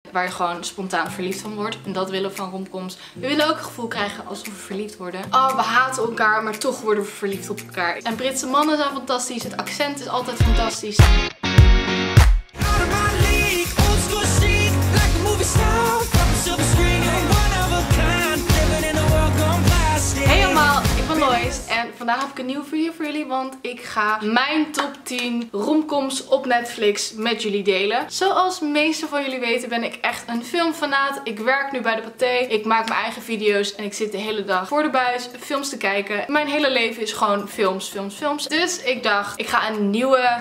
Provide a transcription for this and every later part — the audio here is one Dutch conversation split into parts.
waar je gewoon spontaan verliefd van wordt. En dat willen we van romcoms. We willen ook het gevoel krijgen alsof we verliefd worden. Oh, we haten elkaar, maar toch worden we verliefd op elkaar. En Britse mannen zijn fantastisch. Het accent is altijd fantastisch. Hey allemaal, ik ben Lois en vandaag heb ik een nieuwe video voor jullie, want ik ga mijn top 10 romcoms op Netflix met jullie delen. Zoals de meeste van jullie weten ben ik echt een filmfanaat. Ik werk nu bij de Pathé, ik maak mijn eigen video's en ik zit de hele dag voor de buis films te kijken. Mijn hele leven is gewoon films. Dus ik dacht, ik ga een nieuwe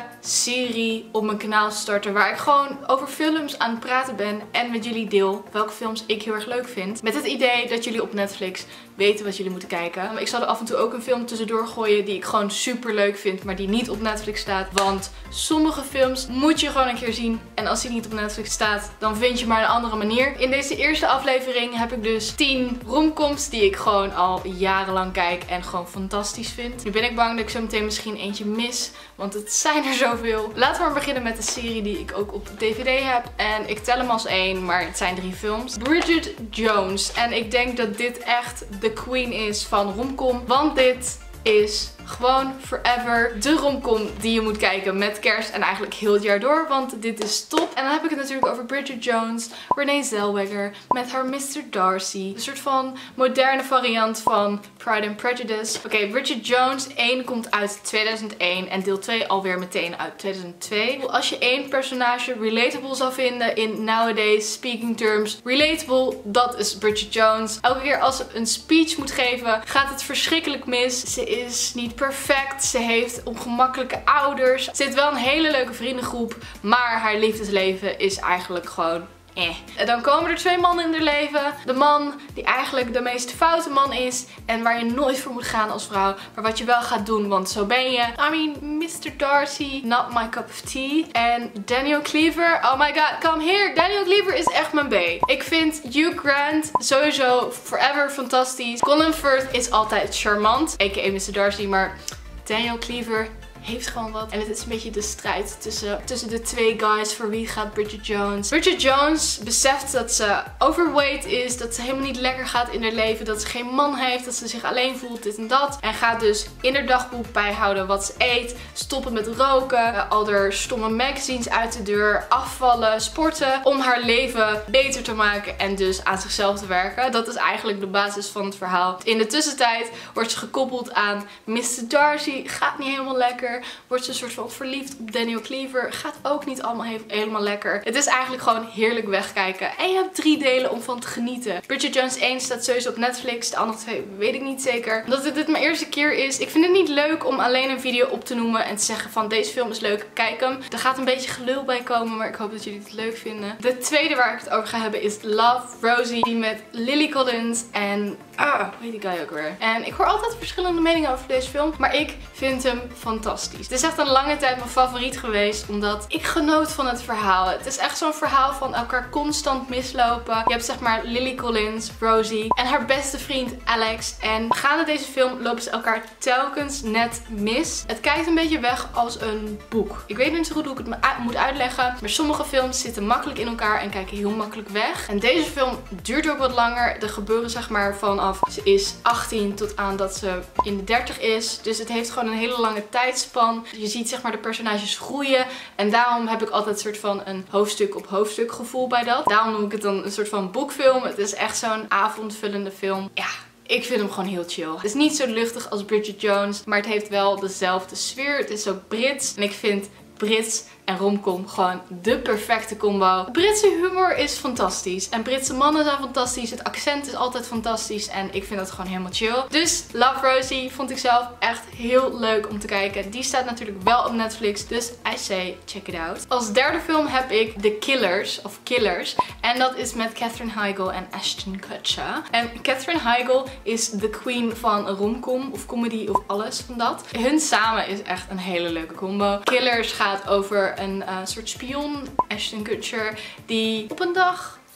serie op mijn kanaal starten waar ik gewoon over films aan het praten ben en met jullie deel welke films ik heel erg leuk vind. Met het idee dat jullie op Netflix weten wat jullie moeten kijken. Ik zal er af en toe ook een film tussendoor gooien die ik gewoon super leuk vind, maar die niet op Netflix staat. Want sommige films moet je gewoon een keer zien. En als die niet op Netflix staat, dan vind je maar een andere manier. In deze eerste aflevering heb ik dus 10 romcoms die ik gewoon al jarenlang kijk en gewoon fantastisch vind. Nu ben ik bang dat ik zo meteen misschien eentje mis, want het zijn er zoveel. Laten we maar beginnen met de serie die ik ook op DVD heb. En ik tel hem als 1, maar het zijn 3 films. Bridget Jones. En ik denk dat dit echt de queen is van romcom. Want dit is gewoon forever de romcom die je moet kijken met kerst en eigenlijk heel het jaar door, want dit is top. En dan heb ik het natuurlijk over Bridget Jones, Renee Zellweger met haar Mr. Darcy. Een soort van moderne variant van Pride and Prejudice. Oké, Bridget Jones 1 komt uit 2001 en deel 2 alweer meteen uit 2002. Als je één personage relatable zou vinden in nowadays speaking terms, relatable, dat is Bridget Jones. Elke keer als ze een speech moet geven, gaat het verschrikkelijk mis. Ze is niet perfect. Ze heeft ongemakkelijke ouders. Ze heeft wel een hele leuke vriendengroep. Maar haar liefdesleven is eigenlijk gewoon En dan komen er 2 mannen in haar leven. De man die eigenlijk de meest foute man is. En waar je nooit voor moet gaan als vrouw. Maar wat je wel gaat doen, want zo ben je. I mean, Mr. Darcy, not my cup of tea. En Daniel Cleaver, oh my god, come here. Daniel Cleaver is echt mijn bae. Ik vind Hugh Grant sowieso forever fantastisch. Colin Firth is altijd charmant, a.k.a. Mr. Darcy, maar Daniel Cleaver heeft gewoon wat. En het is een beetje de strijd tussen de 2 guys. Voor wie gaat Bridget Jones? Bridget Jones beseft dat ze overweight is. Dat ze helemaal niet lekker gaat in haar leven. Dat ze geen man heeft. Dat ze zich alleen voelt. Dit en dat. En gaat dus in haar dagboek bijhouden wat ze eet. Stoppen met roken. Al haar stomme magazines uit de deur. Afvallen. Sporten. Om haar leven beter te maken. En dus aan zichzelf te werken. Dat is eigenlijk de basis van het verhaal. In de tussentijd wordt ze gekoppeld aan Mr. Darcy. Gaat niet helemaal lekker. Wordt ze een soort van verliefd op Daniel Cleaver. Gaat ook niet allemaal helemaal lekker. Het is eigenlijk gewoon heerlijk wegkijken. En je hebt 3 delen om van te genieten. Bridget Jones 1 staat sowieso op Netflix. De andere 2 weet ik niet zeker. Omdat dit mijn eerste keer is. Ik vind het niet leuk om alleen een video op te noemen en te zeggen van deze film is leuk, kijk hem. Er gaat een beetje gelul bij komen, maar ik hoop dat jullie het leuk vinden. De tweede waar ik het over ga hebben is Love, Rosie. Die met Lily Collins en hoe heet die guy ook weer? En ik hoor altijd verschillende meningen over deze film. Maar ik vind hem fantastisch. Het is echt een lange tijd mijn favoriet geweest. Omdat ik genoot van het verhaal. Het is echt zo'n verhaal van elkaar constant mislopen. Je hebt zeg maar Lily Collins, Rosie en haar beste vriend Alex. En gaande deze film lopen ze elkaar telkens net mis. Het kijkt een beetje weg als een boek. Ik weet niet zo goed hoe ik het moet uitleggen. Maar sommige films zitten makkelijk in elkaar en kijken heel makkelijk weg. En deze film duurt ook wat langer. Er gebeuren zeg maar vanaf ze is 18 tot aan dat ze in de 30 is. Dus het heeft gewoon een hele lange tijdspan. Je ziet zeg maar de personages groeien. En daarom heb ik altijd een soort van een hoofdstuk op hoofdstuk gevoel bij dat. Daarom noem ik het dan een soort van boekfilm. Het is echt zo'n avondvullende film. Ja. Ik vind hem gewoon heel chill. Het is niet zo luchtig als Bridget Jones, maar het heeft wel dezelfde sfeer. Het is ook Brits. En ik vind Brits en romcom gewoon de perfecte combo. Britse humor is fantastisch. En Britse mannen zijn fantastisch. Het accent is altijd fantastisch. En ik vind dat gewoon helemaal chill. Dus Love, Rosie vond ik zelf echt heel leuk om te kijken. Die staat natuurlijk wel op Netflix. Dus I say check it out. Als derde film heb ik The Killers. Of Killers. En dat is met Katherine Heigl en Ashton Kutcher. En Katherine Heigl is de queen van romcom of comedy of alles van dat. Hun samen is echt een hele leuke combo. Killers gaat over een soort spion, Ashton Kutcher, die op een dag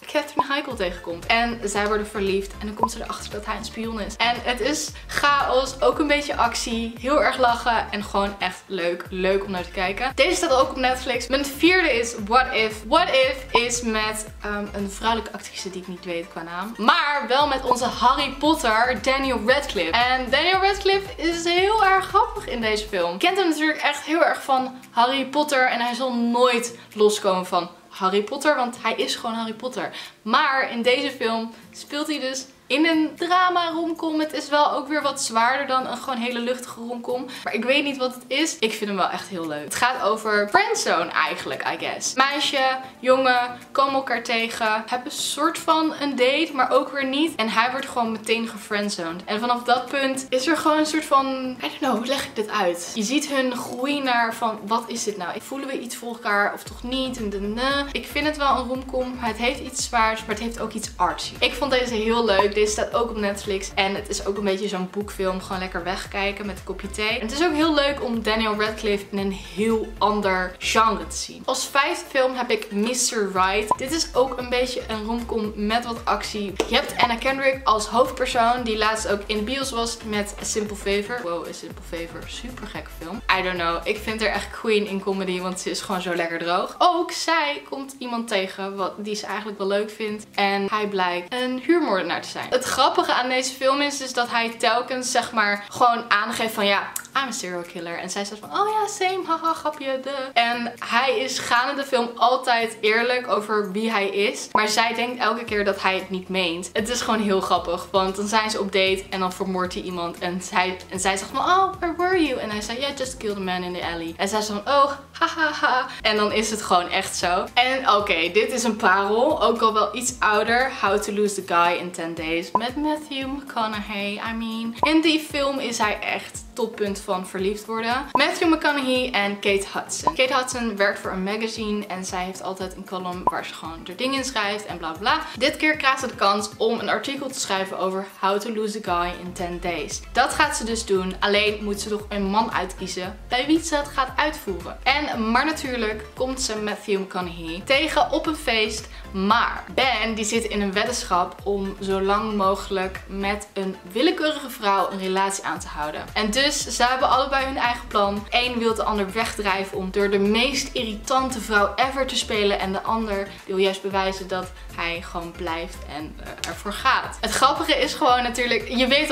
Katherine Heigl tegenkomt. En zij worden verliefd en dan komt ze erachter dat hij een spion is. En het is chaos, ook een beetje actie, heel erg lachen en gewoon echt leuk. Leuk om naar te kijken. Deze staat ook op Netflix. Mijn vierde is What If. What If is met een vrouwelijke actrice die ik niet weet qua naam. Maar wel met onze Harry Potter, Daniel Radcliffe. En Daniel Radcliffe is heel erg grappig in deze film. Je kent hem natuurlijk echt heel erg van Harry Potter en hij zal nooit loskomen van Harry Potter, want hij is gewoon Harry Potter. Maar in deze film speelt hij dus in een drama romcom. Het is wel ook weer wat zwaarder dan een gewoon hele luchtige romcom. Maar ik weet niet wat het is. Ik vind hem wel echt heel leuk. Het gaat over friendzone eigenlijk, I guess. Meisje, jongen, komen elkaar tegen. Hebben een soort van een date, maar ook weer niet. En hij wordt gewoon meteen gefriendzoned. En vanaf dat punt is er gewoon een soort van, I don't know, hoe leg ik dit uit? Je ziet hun groei naar van, wat is dit nou? Voelen we iets voor elkaar of toch niet? Ik vind het wel een romcom. Het heeft iets zwaars, maar het heeft ook iets artsy. Ik vond deze heel leuk. Deze staat ook op Netflix. En het is ook een beetje zo'n boekfilm. Gewoon lekker wegkijken met een kopje thee. En het is ook heel leuk om Daniel Radcliffe in een heel ander genre te zien. Als vijfde film heb ik Mr. Right. Dit is ook een beetje een romcom met wat actie. Je hebt Anna Kendrick als hoofdpersoon. Die laatst ook in de bios was met A Simple Favor. Wow, A Simple Favor. Super gekke film. I don't know. Ik vind haar echt queen in comedy. Want ze is gewoon zo lekker droog. Ook zij komt iemand tegen die ze eigenlijk wel leuk vindt. En hij blijkt een huurmoordenaar te zijn. Het grappige aan deze film is dus dat hij telkens zeg maar gewoon aangeeft van ja, I'm a serial killer. En zij zegt van oh ja, same, haha, grapje, de. En hij is gaande de film altijd eerlijk over wie hij is. Maar zij denkt elke keer dat hij het niet meent. Het is gewoon heel grappig. Want dan zijn ze op date en dan vermoordt hij iemand. En zij zegt van oh, where were you? En hij zei yeah, just killed a man in the alley. En zij zegt van oh, hahaha. En dan is het gewoon echt zo. En oké, dit is een parel. Ook al wel iets ouder. How to Lose the Guy in 10 Days. Met Matthew McConaughey. I mean, in die film is hij echt toppunt van verliefd worden. Matthew McConaughey en Kate Hudson. Kate Hudson werkt voor een magazine en zij heeft altijd een column waar ze gewoon er dingen in schrijft en bla bla. Dit keer krijgt ze de kans om een artikel te schrijven over How to Lose a Guy in 10 Days. Dat gaat ze dus doen. Alleen moet ze nog een man uitkiezen bij wie ze het gaat uitvoeren. Maar natuurlijk komt ze Matthew McConaughey tegen op een feest. Maar Ben die zit in een weddenschap om zo lang mogelijk met een willekeurige vrouw een relatie aan te houden. En dus ze hebben allebei hun eigen plan. Eén wil de ander wegdrijven om door de meest irritante vrouw ever te spelen. En de ander wil juist bewijzen dat hij gewoon blijft en ervoor gaat. Het grappige is gewoon natuurlijk,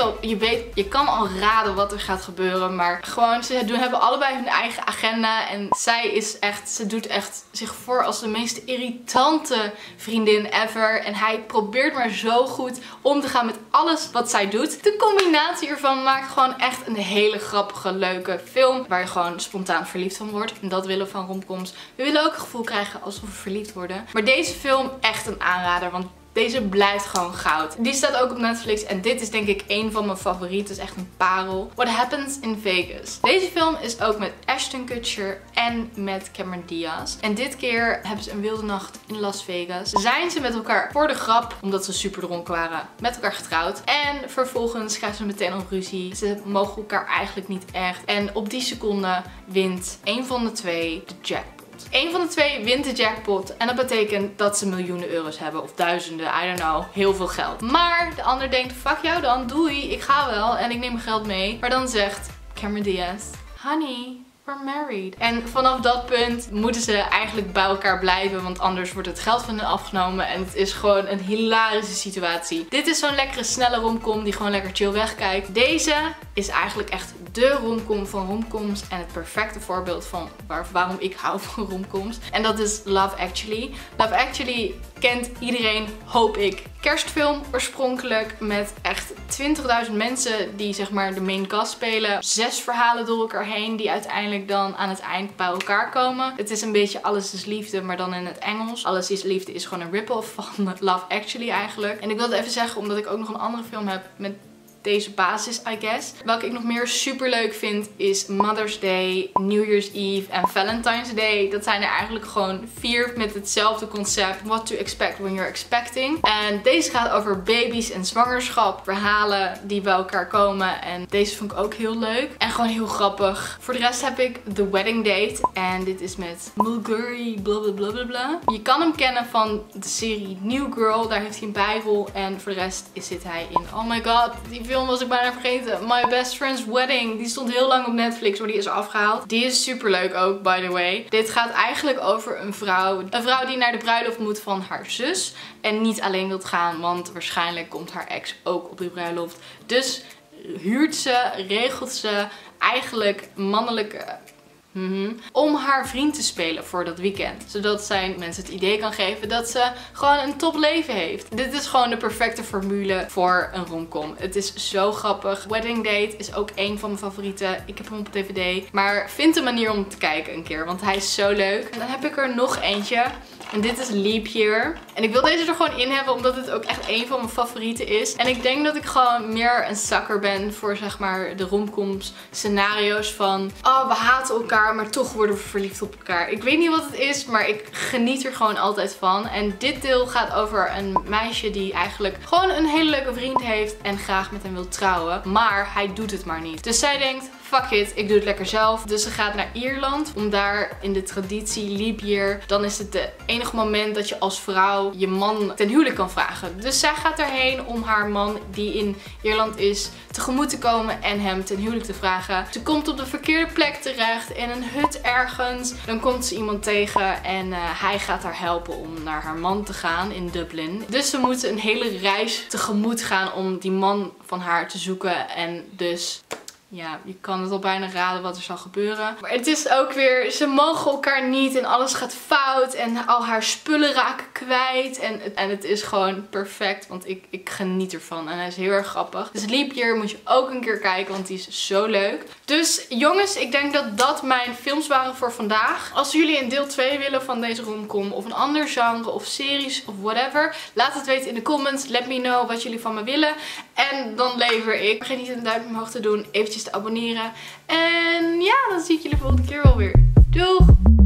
je kan al raden wat er gaat gebeuren. Maar gewoon, ze hebben allebei hun eigen agenda. En ze doet echt zich voor als de meest irritante vriendin ever. En hij probeert maar zo goed om te gaan met alles wat zij doet. De combinatie ervan maakt gewoon echt een hele grappige, leuke film. Waar je gewoon spontaan verliefd van wordt. En dat willen we van romcoms. We willen ook het gevoel krijgen alsof we verliefd worden. Maar deze film echt een aanrader. Want deze blijft gewoon goud. Die staat ook op Netflix. En dit is denk ik een van mijn favorieten. Het is echt een parel. What Happens in Vegas. Deze film is ook met Ashton Kutcher en met Cameron Diaz. En dit keer hebben ze een wilde nacht in Las Vegas. Zijn ze met elkaar voor de grap, omdat ze super dronken waren, met elkaar getrouwd. En vervolgens krijgen ze meteen al ruzie. Ze mogen elkaar eigenlijk niet echt. En op die seconde wint een van de twee de jackpot. Eén van de twee wint de jackpot. En dat betekent dat ze miljoenen euro's hebben. Of duizenden, I don't know. Heel veel geld. Maar de ander denkt, fuck jou dan. Doei, ik ga wel. En ik neem mijn geld mee. Maar dan zegt Cameron Diaz, honey, we're married. En vanaf dat punt moeten ze eigenlijk bij elkaar blijven. Want anders wordt het geld van hen afgenomen. En het is gewoon een hilarische situatie. Dit is zo'n lekkere, snelle romcom die gewoon lekker chill wegkijkt. Deze is eigenlijk echt de romcom van romcoms. En het perfecte voorbeeld van waarom ik hou van romcoms. En dat is Love Actually. Love Actually kent iedereen, hoop ik. Kerstfilm oorspronkelijk met echt 20.000 mensen die zeg maar de main cast spelen. 6 verhalen door elkaar heen die uiteindelijk dan aan het eind bij elkaar komen. Het is een beetje Alles is Liefde, maar dan in het Engels. Alles is Liefde is gewoon een rip-off van Love Actually eigenlijk. En ik wilde even zeggen, omdat ik ook nog een andere film heb met deze basis, I guess. Welke ik nog meer super leuk vind is Mother's Day, New Year's Eve en Valentine's Day. Dat zijn er eigenlijk gewoon 4 met hetzelfde concept. What to expect when you're expecting. En deze gaat over baby's en zwangerschap. Verhalen die bij elkaar komen. En deze vond ik ook heel leuk. En gewoon heel grappig. Voor de rest heb ik The Wedding Date. En dit is met Mulgrew blablabla. Je kan hem kennen van de serie New Girl. Daar heeft hij een bijrol. En voor de rest zit hij in, oh my god, die film was ik bijna vergeten. My Best Friend's Wedding. Die stond heel lang op Netflix, maar die is afgehaald. Die is super leuk ook, by the way. Dit gaat eigenlijk over een vrouw. Een vrouw die naar de bruiloft moet van haar zus. En niet alleen wilt gaan, want waarschijnlijk komt haar ex ook op die bruiloft. Dus huurt ze, regelt ze eigenlijk mannelijke... om haar vriend te spelen voor dat weekend. Zodat zij mensen het idee kan geven dat ze gewoon een top leven heeft. Dit is gewoon de perfecte formule voor een romcom. Het is zo grappig. Wedding Date is ook een van mijn favorieten. Ik heb hem op DVD. Maar vind een manier om te kijken een keer. Want hij is zo leuk. En dan heb ik er nog eentje. En dit is Leap Year. En ik wil deze er gewoon in hebben omdat het ook echt een van mijn favorieten is. En ik denk dat ik gewoon meer een sucker ben voor zeg maar de romcoms scenario's van... oh, we haten elkaar, maar toch worden we verliefd op elkaar. Ik weet niet wat het is, maar ik geniet er gewoon altijd van. En dit deel gaat over een meisje die eigenlijk gewoon een hele leuke vriend heeft en graag met hem wil trouwen. Maar hij doet het maar niet. Dus zij denkt... fuck it, ik doe het lekker zelf. Dus ze gaat naar Ierland om daar in de traditie Leap Year. Dan is het de enige moment dat je als vrouw je man ten huwelijk kan vragen. Dus zij gaat erheen om haar man die in Ierland is tegemoet te komen en hem ten huwelijk te vragen. Ze komt op de verkeerde plek terecht in een hut ergens. Dan komt ze iemand tegen en hij gaat haar helpen om naar haar man te gaan in Dublin. Dus ze moeten een hele reis tegemoet gaan om die man van haar te zoeken en dus... ja, je kan het al bijna raden wat er zal gebeuren. Maar het is ook weer, ze mogen elkaar niet en alles gaat fout. En al haar spullen raken kwijt. En het is gewoon perfect, want ik geniet ervan. En hij is heel erg grappig. Dus Leap Year moet je ook een keer kijken, want die is zo leuk. Dus jongens, ik denk dat dat mijn films waren voor vandaag. Als jullie een deel 2 willen van deze romcom of een ander genre of series of whatever. Laat het weten in de comments. Let me know wat jullie van me willen. En dan lever ik. Vergeet niet een duimpje omhoog te doen. Eventjes te abonneren. En ja, dan zie ik jullie volgende keer wel weer. Doeg!